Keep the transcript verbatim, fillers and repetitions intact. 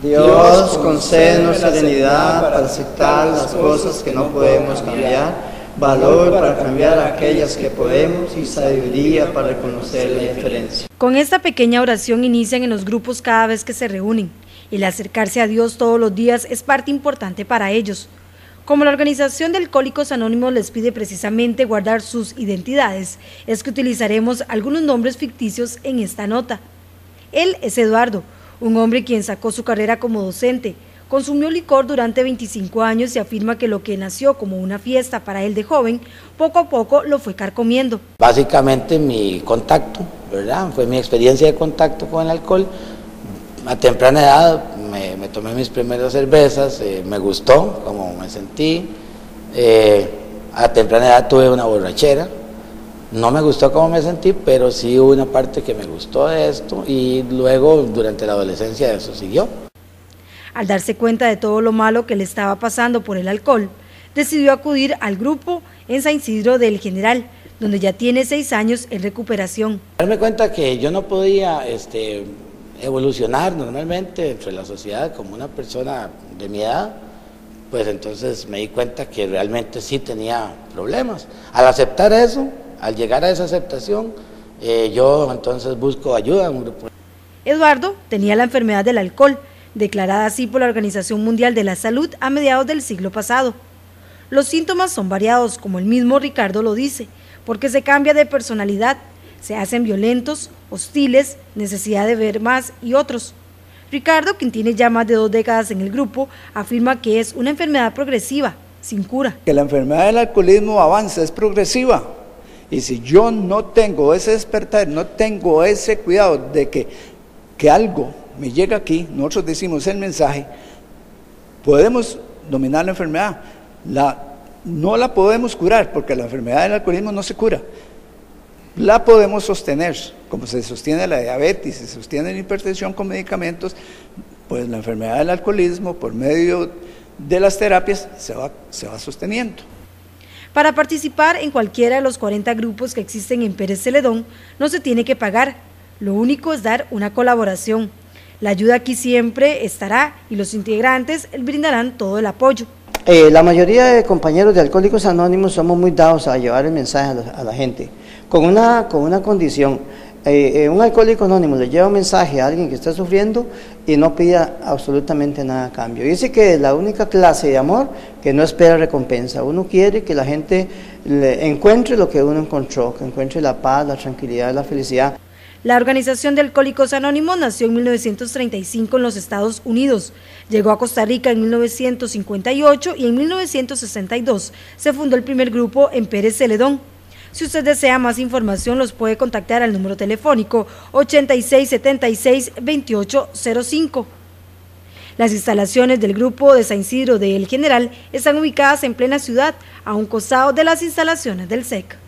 Dios, concédenos serenidad para aceptar las cosas que no podemos cambiar, valor para cambiar aquellas que podemos y sabiduría para reconocer la diferencia. Con esta pequeña oración inician en los grupos cada vez que se reúnen. El acercarse a Dios todos los días es parte importante para ellos. Como la organización de Alcohólicos Anónimos les pide precisamente guardar sus identidades, es que utilizaremos algunos nombres ficticios en esta nota. Él es Eduardo, un hombre quien sacó su carrera como docente, consumió licor durante veinticinco años y afirma que lo que nació como una fiesta para él de joven, poco a poco lo fue carcomiendo. Básicamente mi contacto, ¿verdad? Fue mi experiencia de contacto con el alcohol. A temprana edad me, me tomé mis primeras cervezas, eh, me gustó como me sentí. Eh, a temprana edad tuve una borrachera. No me gustó cómo me sentí, pero sí hubo una parte que me gustó de esto y luego durante la adolescencia eso siguió. Al darse cuenta de todo lo malo que le estaba pasando por el alcohol, decidió acudir al grupo en San Isidro del General, donde ya tiene seis años en recuperación. Darme cuenta que yo no podía este, evolucionar normalmente dentro de la sociedad como una persona de mi edad, pues entonces me di cuenta que realmente sí tenía problemas. Al aceptar eso, al llegar a esa aceptación, eh, yo entonces busco ayuda en un grupo. Eduardo tenía la enfermedad del alcohol, declarada así por la Organización Mundial de la Salud a mediados del siglo pasado. Los síntomas son variados, como el mismo Ricardo lo dice, porque se cambia de personalidad, se hacen violentos, hostiles, necesidad de ver más y otros. Ricardo, quien tiene ya más de dos décadas en el grupo, afirma que es una enfermedad progresiva, sin cura. Que la enfermedad del alcoholismo avanza, es progresiva. Y si yo no tengo ese despertar, no tengo ese cuidado de que, que algo me llega aquí, nosotros decimos el mensaje, podemos dominar la enfermedad. La, no la podemos curar, porque la enfermedad del alcoholismo no se cura. La podemos sostener, como se sostiene la diabetes, se sostiene la hipertensión con medicamentos, pues la enfermedad del alcoholismo, por medio de las terapias, se va, se va sosteniendo. Para participar en cualquiera de los cuarenta grupos que existen en Pérez Celedón, no se tiene que pagar, lo único es dar una colaboración. La ayuda aquí siempre estará y los integrantes brindarán todo el apoyo. Eh, la mayoría de compañeros de Alcohólicos Anónimos somos muy dados a llevar el mensaje a la, a la gente, con una, con una condición. Eh, eh, un alcohólico anónimo le lleva un mensaje a alguien que está sufriendo y no pida absolutamente nada a cambio. Dice que es la única clase de amor que no espera recompensa. Uno quiere que la gente le encuentre lo que uno encontró, que encuentre la paz, la tranquilidad, la felicidad. La Organización de Alcohólicos Anónimos nació en mil novecientos treinta y cinco en los Estados Unidos, llegó a Costa Rica en mil novecientos cincuenta y ocho y en mil novecientos sesenta y dos se fundó el primer grupo en Pérez Celedón. Si usted desea más información, los puede contactar al número telefónico ochenta y seis setenta y seis veintiocho cero cinco. Las instalaciones del grupo de San Isidro de El General están ubicadas en plena ciudad, a un costado de las instalaciones del S E C.